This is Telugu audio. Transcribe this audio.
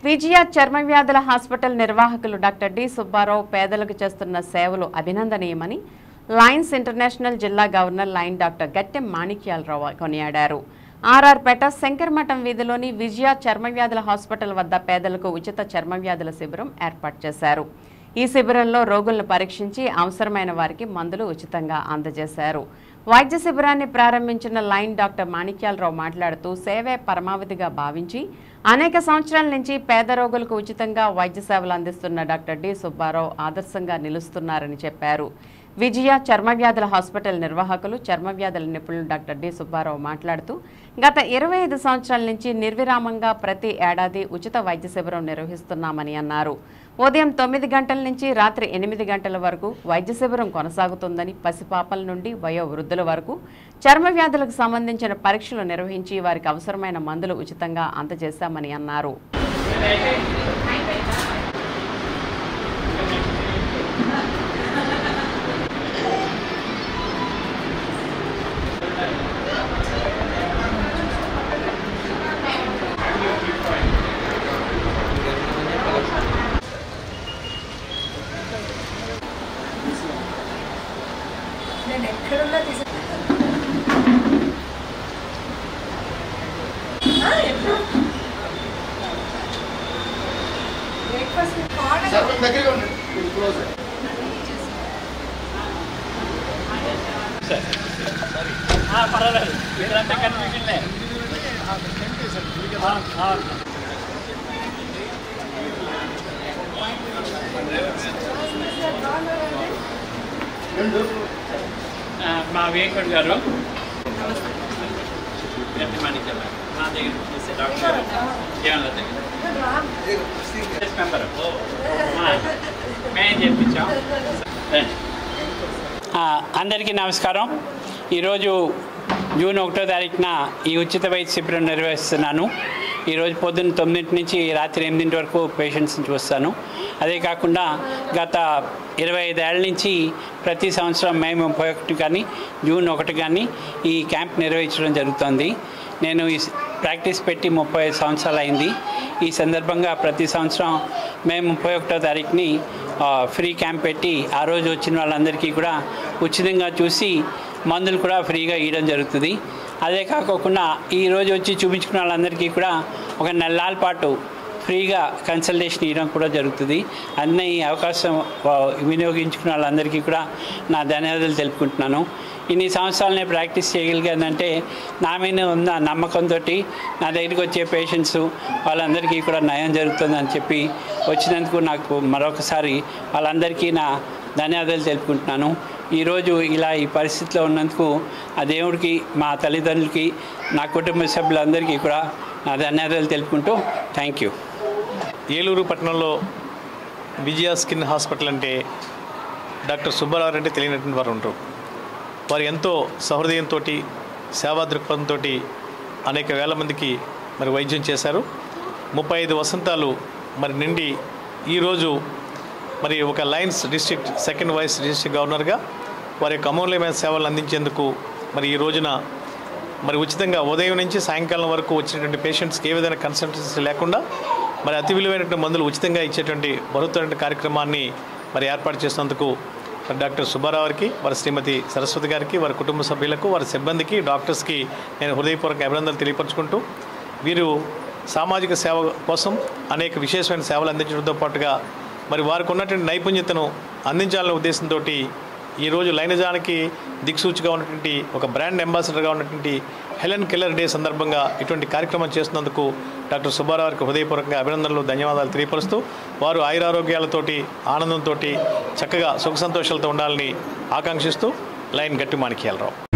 విజయ చర్మ వ్యాధుల హాస్పిటల్ నిర్వాహకులు డాక్టర్ డి సుబ్బారావు పేదలకు చేస్తున్న సేవలు అభినందనీయమని లయన్స్ ఇంటర్నేషనల్ జిల్లా governor lion doctor Gattem Manikyalarao కొనియాడారు. ఆర్ఆర్పేట శంకరమఠం వీధిలోని విజయ చర్మ వ్యాధుల హాస్పిటల్ వద్ద పేదలకు ఉచిత చర్మ వ్యాధుల శిబిరం ఏర్పాటు చేశారు. ఈ శిబిరంలో రోగులను పరీక్షించి అవసరమైన వారికి మందులు ఉచితంగా అందజేశారు. వైద్య శిబిరాన్ని ప్రారంభించిన లయన్ డాక్టర్ మాణిక్యాలరావు మాట్లాడుతూ సేవే పరమావధిగా భావించి అనేక సంవత్సరాల నుంచి పేద రోగులకు ఉచితంగా వైద్య సేవలు అందిస్తున్న డాక్టర్ డి సుబ్బారావు ఆదర్శంగా నిలుస్తున్నారని చెప్పారు. విజయ చర్మ వ్యాధుల హాస్పిటల్ నిర్వాహకులు చర్మ వ్యాధుల నిపుణులు డాక్టర్ డి సుబ్బారావు మాట్లాడుతూ గత 25 సంవత్సరాల నుంచి నిర్విరామంగా ప్రతి ఏడాది ఉచిత వైద్య శిబిరం నిర్వహిస్తున్నామని అన్నారు. ఉదయం 9 గంటల నుంచి రాత్రి 8 గంటల వరకు వైద్య శిబిరం కొనసాగుతుందని, పసిపాపల నుండి వయోవృద్ధుల వరకు చర్మ వ్యాధులకు సంబంధించిన పరీక్షలు నిర్వహించి వారికి అవసరమైన మందులు ఉచితంగా అందజేశామని అన్నారు. నేను ఎక్కడున్నా పర్వాలేదు, ఇదంతా కన్ఫ్యూజన్లే. మా వెంకట్ గారు మా దగ్గర డాక్టర్ మెంబర్ మేము చేయించాం. అందరికీ నమస్కారం. ఈరోజు జూన్ 1వ తారీఖున ఈ ఉచిత వైద్య శిబిరం నిర్వహిస్తున్నాను. ఈరోజు పొద్దున్న 9 నుంచి రాత్రి 8 వరకు పేషెంట్స్ని చూస్తాను. అదే కాకుండా గత 25 ఏళ్ల నుంచి ప్రతి సంవత్సరం మే 31 కానీ జూన్ 1 కానీ ఈ క్యాంప్ నిర్వహించడం జరుగుతుంది. నేను ఈ ప్రాక్టీస్ పెట్టి 35 సంవత్సరాలు అయింది. ఈ సందర్భంగా ప్రతి సంవత్సరం మే 31వ తారీఖుని ఫ్రీ క్యాంప్ పెట్టి ఆ రోజు వచ్చిన వాళ్ళందరికీ కూడా ఉచితంగా చూసి మందులు కూడా ఫ్రీగా ఇవ్వడం జరుగుతుంది. అదే కాకుండా ఈరోజు వచ్చి చూపించుకున్న వాళ్ళందరికీ కూడా ఒక నెలల పాటు ఫ్రీగా కన్సల్టేషన్ ఇవ్వడం కూడా జరుగుతుంది. అన్నీ ఈ అవకాశం వినియోగించుకున్న వాళ్ళందరికీ కూడా నా ధన్యవాదాలు తెలుపుకుంటున్నాను. ఇన్ని సంవత్సరాలనే ప్రాక్టీస్ చేయగలిగానంటే నా మీద ఉన్న నమ్మకంతో నా దగ్గరికి వచ్చే పేషెంట్స్ వాళ్ళందరికీ కూడా నయం జరుగుతుందని చెప్పి వచ్చినందుకు నాకు మరొకసారి వాళ్ళందరికీ నా ధన్యవాదాలు తెలుపుకుంటున్నాను. ఈరోజు ఇలా ఈ పరిస్థితిలో ఉన్నందుకు ఆ దేవుడికి, మా తల్లిదండ్రులకి, నా కుటుంబ సభ్యులందరికీ కూడా నా ధన్యవాదాలు తెలుపుకుంటూ థ్యాంక్ యూ. ఏలూరు పట్టణంలో విజయ స్కిన్ హాస్పిటల్ అంటే డాక్టర్ సుబ్బారావు అంటే తెలియనటువంటి వారు ఉంటారు. వారు ఎంతో సహృదయంతో, సేవా దృక్పథంతో అనేక వేల మందికి మరి వైద్యం చేశారు. 35 వసంతాలు మరి నిండి ఈరోజు మరి ఒక lions district second vice district గవర్నర్గా వారి యొక్క అమూల్యమైన సేవలు అందించేందుకు మరి ఈ రోజున మరి ఉచితంగా ఉదయం నుంచి సాయంకాలం వరకు వచ్చినటువంటి పేషెంట్స్కి ఏ విధమైన కన్సల్టెన్సీ లేకుండా మరి అతి విలువైనటువంటి మందులు ఉచితంగా ఇచ్చేటువంటి బృహత్తమైన కార్యక్రమాన్ని మరి ఏర్పాటు చేసినందుకు డాక్టర్ సుబ్బారావు గారికి, వారి శ్రీమతి సరస్వతి గారికి, వారి కుటుంబ సభ్యులకు, వారి సిబ్బందికి, డాక్టర్స్కి నేను హృదయపూర్వక అభినందనలు తెలియపరుచుకుంటూ, వీరు సామాజిక సేవ కోసం అనేక విశేషమైన సేవలు అందించడంతో పాటుగా మరి వారికి ఉన్నటువంటి నైపుణ్యతను అందించాలనే ఉద్దేశంతో ఈరోజు లైనజానికి దిక్సూచిగా ఉన్నటువంటి ఒక బ్రాండ్ అంబాసిడర్గా ఉన్నటువంటి హెలెన్ కెల్లర్ డే సందర్భంగా ఇటువంటి కార్యక్రమం చేస్తున్నందుకు డాక్టర్ సుబ్బారావు గారికి హృదయపూర్వకంగా అభినందనలు, ధన్యవాదాలు తెలియపరుస్తూ వారు ఆయురారోగ్యాలతోటి, ఆనందంతో, చక్కగా సుఖ సంతోషాలతో ఉండాలని ఆకాంక్షిస్తూ లయన్ గట్టి మాణిక్యాలరావు.